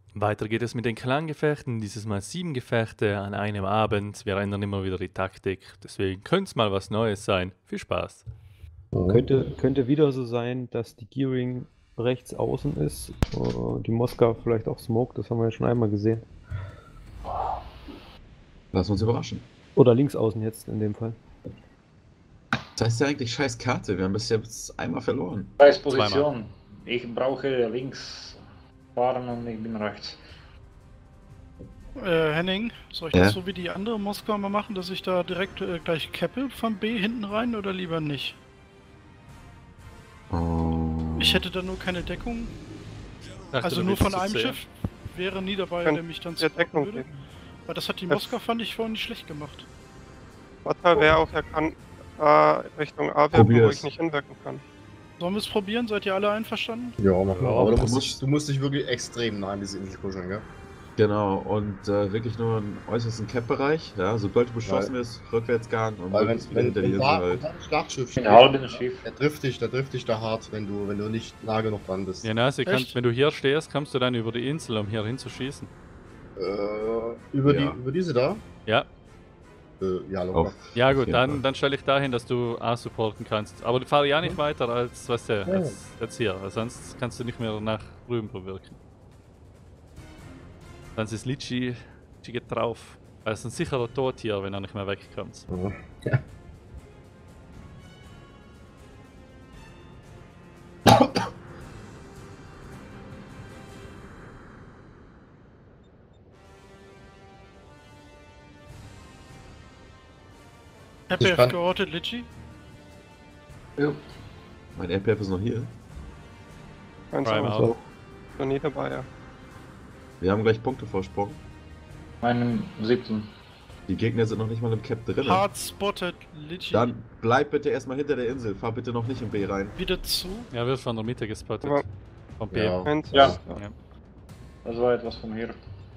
Weiter geht es mit den Klanggefechten, dieses Mal 7 Gefechte an einem Abend. Wir ändern immer wieder die Taktik, deswegen könnte es mal was Neues sein. Viel Spaß. Könnte wieder so sein, dass die Gearing rechts außen ist, die Moskau vielleicht auch Smoke, das haben wir ja schon einmal gesehen. Lass uns überraschen. Oder links außen jetzt in dem Fall. Das heißt ja eigentlich scheiß Karte, wir haben bis jetzt einmal verloren. Scheiß Position. Ich brauche links fahren und ich bin rechts. Henning, soll ich das so wie die andere Moskau mal machen, dass ich da direkt gleich cappe von B hinten rein oder lieber nicht? Ich hätte da nur keine Deckung. Also nur von einem Schiff wäre nie dabei, der mich dann supporten würde. Weil das hat die Moskau, fand ich, vorhin nicht schlecht gemacht. Vorteil wäre auch, er kann Richtung A werfen, wo ich nicht hinwirken kann. Sollen wir es probieren? Seid ihr alle einverstanden? Ja, machen wir. Aber du musst dich wirklich extrem nah an diese Insel kuscheln, gell? Genau, und wirklich nur im äußersten Cap-Bereich, ja, sobald du beschossen wirst, Rückwärtsgang und Weil wieder hinter die Insel halt. ein Schlachtschiff steht, Halben Schiff. der trifft dich da hart, wenn du nicht nah genug dran bist. Ja, also wenn du hier stehst, kommst du dann über die Insel, um hier hinzuschießen. Über diese da? Ja. Ja, locker. Ja gut, dann stelle ich dahin, dass du A supporten kannst. Aber fahr ja nicht weiter als, weißt du, als jetzt hier, weil sonst kannst du nicht mehr nach drüben bewirken. Sonst ist Litchi geht drauf. Er ist ein sicherer Tod hier, wenn er nicht mehr wegkommt. Ja. RPF geortet, Litchi? Ja. Mein RPF ist noch hier. Prime auch. Noch nie dabei, ja. Wir haben gleich Punktevorsprung. Meinen 17. Die Gegner sind noch nicht mal im Cap drin. Hard spotted, Litchi. Dann bleib bitte erstmal hinter der Insel, fahr bitte noch nicht in B rein. Wieder zu. Ja, wird von der Mitte gespottet. Aber Vom B. Ja. Ja. Das war etwas von hier.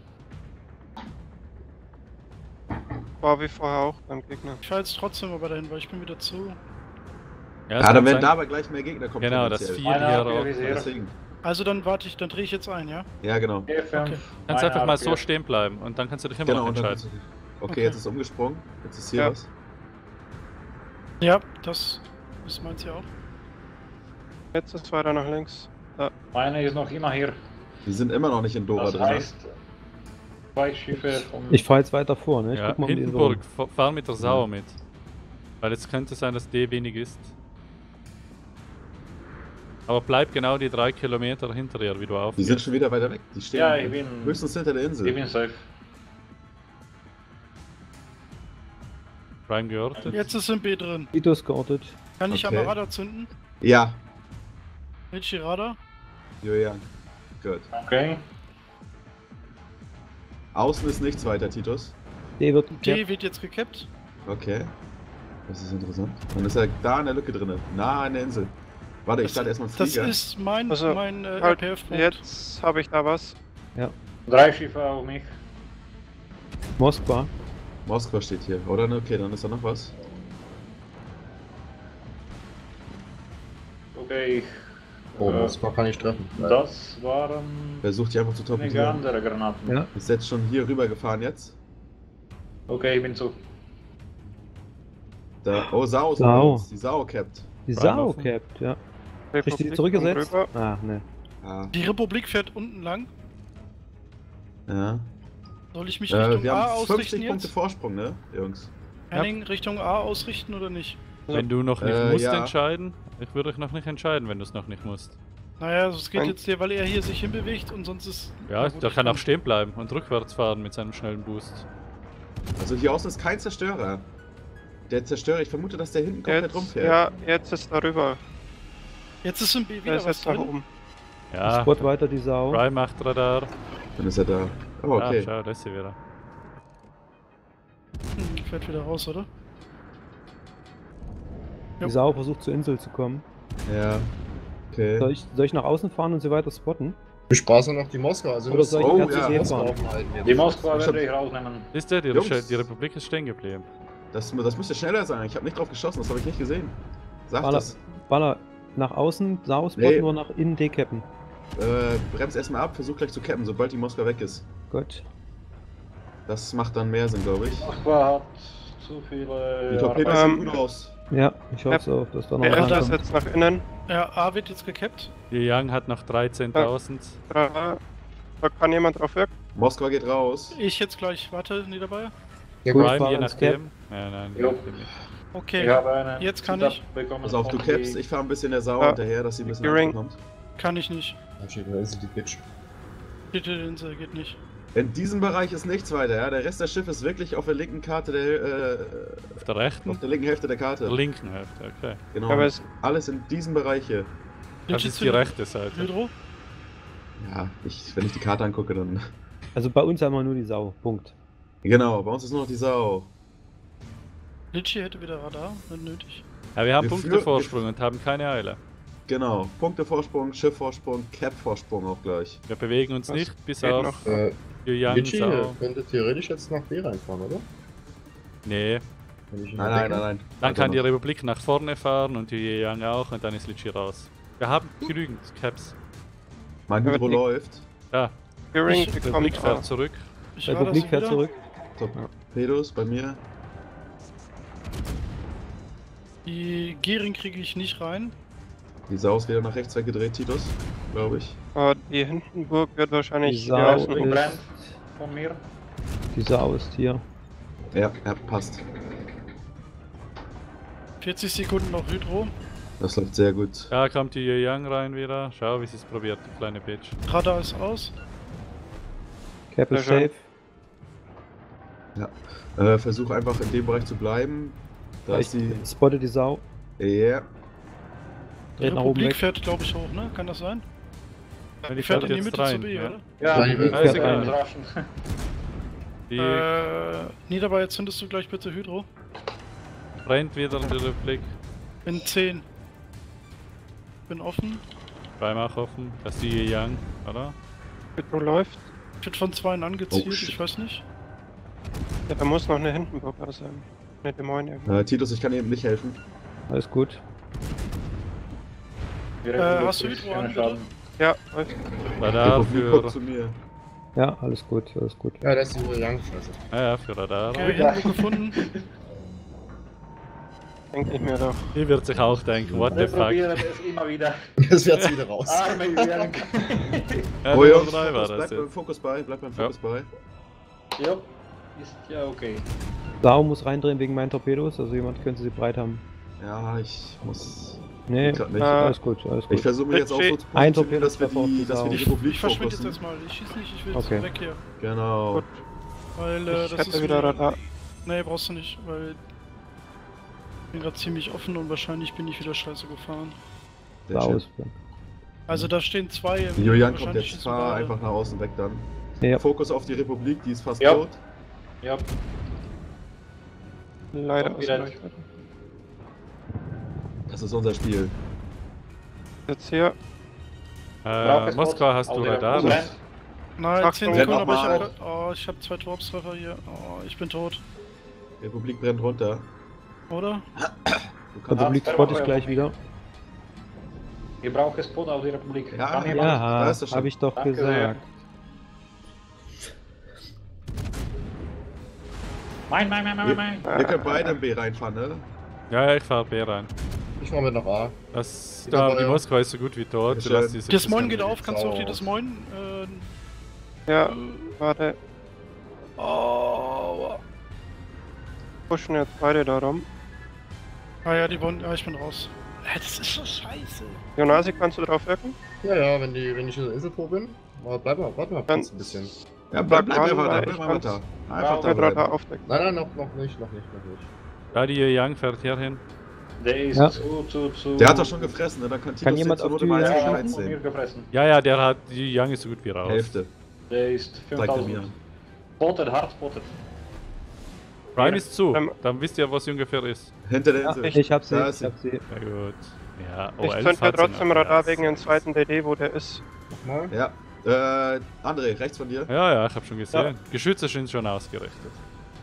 war wie vorher auch beim Gegner. Ich fahre jetzt trotzdem aber dahin, weil ich bin wieder zu. Ja, dann werden da aber gleich mehr Gegner kommen. Genau, das 4 hier auch. Deswegen. Also dann warte ich, dann drehe ich jetzt ein, ja? Ja, genau. Okay. Kannst einfach mal so stehen bleiben und dann kannst du dich immer noch entscheiden. Okay, jetzt ist umgesprungen. Jetzt ist hier was. Ja, das ist meins ja auch. Jetzt ist weiter nach links. Da. Meine ist noch immer hier. Die sind immer noch nicht in Dora Das drin. heißt, 2 Schiffe vom... Ich fahre jetzt weiter vor, ne? Ich Ja, guck mal um die Insel Hindenburg, rum. fahr mit der Sau mit. Weil jetzt könnte es sein, dass D wenig ist. Aber bleib genau die 3 Kilometer hinter dir, wie du auf. Die sind schon wieder weiter weg. Die stehen Ja, ich bin... höchstens hinter der Insel. Ich bin safe. Prime geortet. Jetzt ist im B drin. Vitus geortet. Kann ich Okay. am Radar zünden? Ja, Welche Radar? Julian. Gut. Okay. Außen ist nichts weiter, Titus. D wird D wird jetzt gekappt. Okay. Das ist interessant. Dann ist er da in der Lücke drin. Nah an der Insel. Warte, ich starte erstmal einen Das Flieger. ist mein, Also, mein halt, RPF-Punkt. jetzt habe ich da was. 3 Schiffe auf mich. Moskwa. Moskwa steht hier, oder? Okay, dann ist da noch was. Okay, ich... Oh, Moskwa kann ich treffen. Das waren... Versucht die einfach zu einige torpedieren. andere Granaten. Ja. Ist jetzt schon hier rüber gefahren jetzt. Okay, ich bin zu. Da, oh, Sau ist Sau. unter uns. Die Sau capped. Die Prime Sau offen. capped, ja. Republik Richtig kommt zurückgesetzt? rüber. Ah, ne. Ah, Die Republik fährt unten lang. ja. Soll ich mich Richtung Wir A haben 50 ausrichten Punkte jetzt? Vorsprung, ne, Jungs? Henning, Richtung A ausrichten oder nicht? Wenn du noch nicht musst ja. entscheiden, ich würde dich noch nicht entscheiden, wenn du es noch nicht musst. Naja, es geht Nein. jetzt hier, weil er hier sich hinbewegt und sonst ist... Ja, Na gut, der ich kann auch stehen bleiben und rückwärts fahren mit seinem schnellen Boost. Also hier außen ist kein Zerstörer. Der Zerstörer, ich vermute, dass der hinten komplett Jetzt, rumfährt. ja, jetzt ist da rüber. Jetzt ist im B Der wieder ist was jetzt nach drin. oben. Ich Ja, spot weiter die Sau. Prime macht Radar. Dann ist er da. Oh, Ah, okay. schau, da ist sie wieder. Fährt wieder raus, oder? Die Sau versucht zur Insel zu kommen. Ja. Okay. Soll ich nach außen fahren und sie weiter spotten? Viel Spaß noch die Moskau. Also Oder soll ich Oh, die ganze ja. See Moskau fahren? aufhalten jetzt. Die Moskwa Ich werde ich rausnehmen. Ist der? Jungs. Die Republik ist stehen geblieben. Das müsste schneller sein. Ich habe nicht drauf geschossen, das habe ich nicht gesehen. Sag Baller, das. Baller nach außen, Sau spotten Nee. oder nach innen decappen? Bremst erstmal ab, versuch gleich zu cappen, sobald die Moskau weg ist. Gut. Das macht dann mehr Sinn, glaube ich. Moskwa hat zu viele. Die Torpedos sehen gut aus. Ja, ich hoffe auch, dass da noch Der einer ist kommt. jetzt nach innen. Ja, A wird jetzt gekappt. Die Young hat noch 13.000. Da kann jemand drauf wirken. Moskwa geht raus. Ich jetzt gleich. Warte, Niederbayer. Ja, gut. Prime, je fahren ins nachdem. Ja, nein, je Jo. nachdem nicht. Okay, Ich habe einen Jetzt kann Zitat ich. bekommen Pass auf, du von cappst, die- ich fahre ein bisschen der Sau Ja. hinterher, dass sie ein bisschen Gearing. Anschluss kommt. kann ich nicht. Da steht, da ist die Bitch. Bitte, Insel geht nicht. In diesem Bereich ist nichts weiter, ja. Der Rest des Schiffes ist wirklich auf der linken Karte Auf der rechten? auf der linken Hälfte der Karte. Der linken Hälfte, okay. Genau. Aber es, Alles in diesem Bereich hier. Das ist die rechte Seite. Hydro? Ja, wenn ich die Karte angucke, dann. Also bei uns haben wir nur die Sau. Punkt. Genau, bei uns ist nur noch die Sau. Litchi hätte wieder Radar, wenn nötig. Ja, wir haben Wir Punktevorsprung und haben keine Eile. Genau. Punktevorsprung, Schiffvorsprung, Cap-Vorsprung auch gleich. Wir bewegen uns Was nicht bis geht auf noch? Young Litchi Sau. könnte theoretisch jetzt nach B reinfahren, oder? Nee, Wenn ich ihn Nein. dann Warte kann die noch. Republik nach vorne fahren und die Young auch und dann ist Litchi raus. Wir haben genügend Caps. Mein Hydro Aber läuft. Ja, Gearing Ich- die Republik bekommt A. fährt zurück. Ich war Republik das fährt wieder. zurück. Torpedos bei mir. Die Gering kriege ich nicht rein. Die Sau ist wieder nach rechts weggedreht, Titus. Glaube ich. Die Hindenburg wird wahrscheinlich Die Sau ja, ist- Brennt von mir. Die Sau ist hier. Ja, passt. 40 Sekunden noch Hydro. Das läuft sehr gut. Da kommt die Young rein wieder. Schau, wie sie es probiert, die kleine Bitch. Radar ist aus. Cap ist Sehr schön. safe. Versuch einfach in dem Bereich zu bleiben. Da Ich ist die. spotte die Sau. Ja. Die Dreht nach oben Republik weg. fährt, glaube ich, hoch, ne? Kann das sein? Ja, Die fährt in die jetzt Mitte zu rein, B, ja. oder? Ja, Die die fährt wird rein. überraschen. Die Niederbayer, zündest du gleich bitte Hydro? brennt wieder in die Republik. In 10. Bin offen. Prime auch offen. Das ist die Young, oder? Hydro läuft. Wird von 2 angezielt, Oh, shit. ich weiß nicht. Ja, da muss noch eine Hindenburg da sein. Eine Des Moines irgendwo. Titus, ich kann eben nicht helfen. Alles gut. Die Republik hast du ist Hydro keine an, Schaden. Ja, läuft. Radar Republik kommt für. zu mir. Ja, alles gut, alles gut. Ja, das ist die Young Scheiße. Ja, für Radar. Okay, Hindenburg gefunden. Denke ich mir doch. Die wird sich auch denken, what the Wir fuck. probieren es immer wieder. Das wird's wieder raus. Arme Jürgen. Ja, Oh, Jungs, 3 war Fokus, das bleib beim jetzt. Fokus bei, bleib beim Ja. Fokus bei. Ja, ist ja okay. Sau muss reindrehen wegen meinen Torpedos, also jemand könnte sie breit haben. Ja, ich muss. Nee, Grad nicht. alles gut, alles Ich gut. versuche mich jetzt auch so zu Ein positionieren, Torpedo dass wir treffer auf die die, dass wir die Sau. Republik Ich verschwinde jetzt fokussen. erstmal. Ich schieß nicht, ich will Okay. jetzt weg hier. Genau. Gut. Weil Ich das ist hätte wieder Radar. Nee, brauchst du nicht, weil ich bin gerade ziemlich offen und wahrscheinlich bin ich wieder scheiße gefahren. Sehr Sau schön. ist Also da stehen 2 im Die Julian kommt wahrscheinlich jetzt, schießen fahr beide. einfach nach außen weg dann. Ja. Fokus auf die Republik, die ist fast Ja. tot. Ja, Leider Kommt wieder. ausreichend. Das ist unser Spiel. Jetzt hier. Moskau hast du Radar. Brennt. Nein, Achtung, 10 Sekunden, aber nochmal. ich hab 2 Torpstreffer hier. Oh, ich bin tot. Die Republik brennt runter. Oder? Du kannst Republik spotte ich gleich wieder. Wir brauchen Spot auf die Republik. Ja, Kann ja. jemand? Ja, da ist er schon. habe ich doch Danke gesagt. Mein. Ihr könnt beide in B reinfahren, ne? Ja, ich fahr B rein. Ich mach mit nach A. Das, Ja, aber die ja. Moskau ist so gut wie tot. Sehr Du lässt schön. diese Des Moines Kiste geht nicht. auf, kannst du auf die Sau. Des Moines? Ja, warte. Oh. Pushen jetzt beide da rum. Ah ja, die wollen. Ja, ich bin raus. Das ist so scheiße. Jonasi, kannst du drauf wirken? Ja, wenn ich in der Insel vor bin. Aber warte mal kurz ein bisschen. Ja, bleib Bleib einfach dran, da, ich bleib mal kann's. weiter. Einfach da Mit Radar bleiben. aufdecken. Nein, noch nicht. Ja, die Young fährt hier hin. Der ist Ja. zu. Der hat doch schon gefressen, ne? Dann kann Titus jemand den zur auf Not die im Ja, Einzelnen hat von mir sehen. gefressen. Ja, der hat, die Young ist so gut wie raus. Hälfte, Der ist zeigt er mir. 5000. Spotted, hart spotted. Prime ist zu. Ähm, Dann wisst ihr, was ungefähr ist. Hinter der Ja, Insel. ich hab sie, Da ich ist sie. hab sie. Ja gut. Ja, Ich O11 zünd ja hat sie trotzdem noch. Radar wegen dem zweiten DD, wo der ist. Nochmal. Ja. André, rechts von dir. Ja, ja, ich hab schon gesehen. Geschütze sind schon ausgerichtet.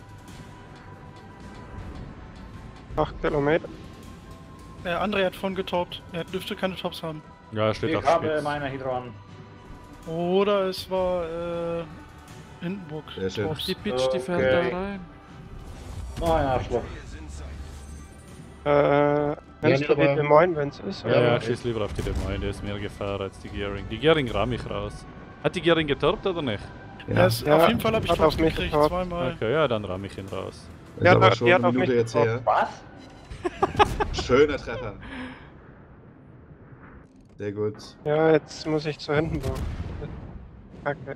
8 Kilometer. André hat vorhin getoppt. Er dürfte keine Tops haben. Ja, steht Ich auf habe Spitz. meine Hydro an. Oder es war Hindenburg. Sehr schön. Die Bitch, die fährt da rein. Oh, ein Arschloch. Nennst du die Des Moines, wenn es ist? Ja, ja, schieß lieber auf die Des Moines, der ist mehr Gefahr als die Gearing. Die Gearing ramm ich raus. Hat die Gearing getorbt oder nicht? Ja, Auf jeden Fall habe ich auf mich gekriegt, getorbt. zweimal. Okay, ja, dann ramm ich ihn raus. ist Ja, aber die schon hat eine auf mich Minute jetzt her. Was? Schöner Treffer. Sehr gut. Ja, jetzt muss ich zu Hindenburg. Okay.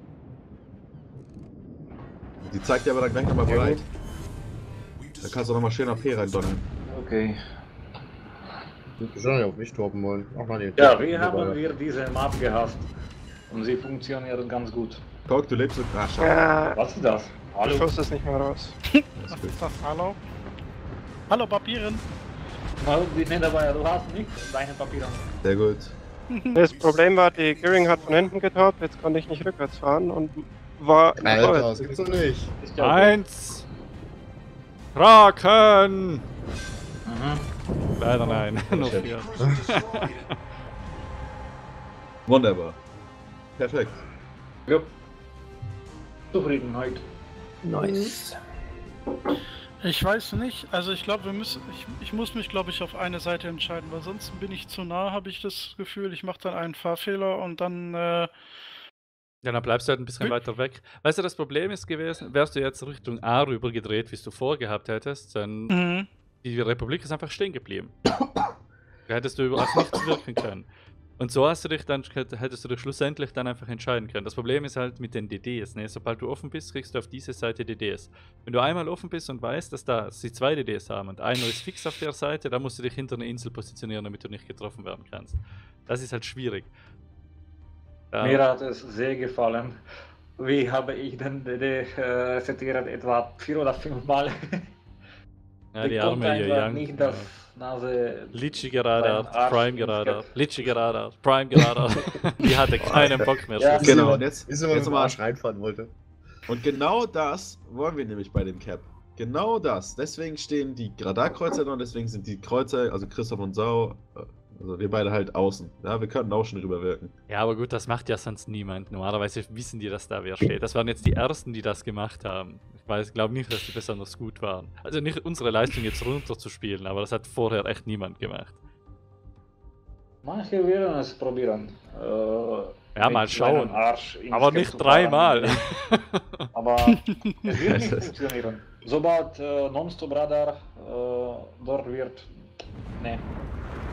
Die zeigt dir aber dann gleich nochmal Ja, bereit. gut. Da kannst du nochmal schön auf P reindonnern. Okay. Ich schon nicht auf mich torben wollen. Auch mal die Ja, wie haben wir diese Map gehasst? Und sie funktioniert ganz gut. Talk, du lebst so. Ah, schade. Ja, Was ist das? der Hallo? Schuss ist nicht mehr raus. Das ist gut. Ach, hallo? Hallo, Papieren. Na, die sind dabei, du hast nicht deine Papiere. Sehr gut. Das Problem war, die Gearing hat von hinten getorbt, jetzt konnte ich nicht rückwärts fahren und war... Alter, das gibt's doch nicht. Ist ja okay. 1! Kraken! Mhm. Leider nein, nur 4. Wunderbar. Perfekt. Ja. Zufriedenheit. Nice. Ich weiß nicht, also ich glaube, ich muss mich, glaube ich, auf eine Seite entscheiden, weil sonst bin ich zu nah, habe ich das Gefühl, ich mache dann einen Fahrfehler und dann, Ja, dann bleibst du halt ein bisschen weiter weg. Weißt du, das Problem ist gewesen, wärst du jetzt Richtung A rüber gedreht, wie es du vorgehabt hättest, dann die Republik ist einfach stehen geblieben. Da hättest du auf nichts wirken können. Und so hättest du dich schlussendlich dann einfach entscheiden können. Das Problem ist halt mit den DDs, ne? Sobald du offen bist, kriegst du auf diese Seite DDs. Wenn du einmal offen bist und weißt, dass sie 2 DDs haben und einer ist fix auf der Seite, dann musst du dich hinter eine Insel positionieren, damit du nicht getroffen werden kannst. Das ist halt schwierig. Mir hat es sehr gefallen. Wie habe ich den DD setiert? Etwa 4 oder 5 Mal. Ja, die Ich arme konnte einfach Young. nicht das Nase... Litschi Radar, Arsch Prime ins Radar, Gap. Litschi Radar, Prime Radar. Die hatte keinen Bock mehr. Ja. Genau, und jetzt, Ist immer jetzt im mal. Arsch reinfahren wollte. Und genau das wollen wir nämlich bei dem Cap. Genau das. Deswegen stehen die Radarkreuzer da und deswegen sind die Kreuzer, also Christoph und Sau, also wir beide halt außen. Ja, wir könnten auch schon rüberwirken. Ja, aber gut, das macht ja sonst niemand. Normalerweise wissen die, dass da wer steht. Das waren jetzt die Ersten, die das gemacht haben. Ich glaube nicht, dass die besonders gut waren. Also nicht unsere Leistung jetzt runterzuspielen, aber das hat vorher echt niemand gemacht. Manche werden es probieren. Ja, mal mit schauen. seinem Arsch ins Aber Gap nicht zu 3 fahren. Mal. Aber es wird nicht funktionieren. Sobald Non-Stop-Radar dort wird, ne.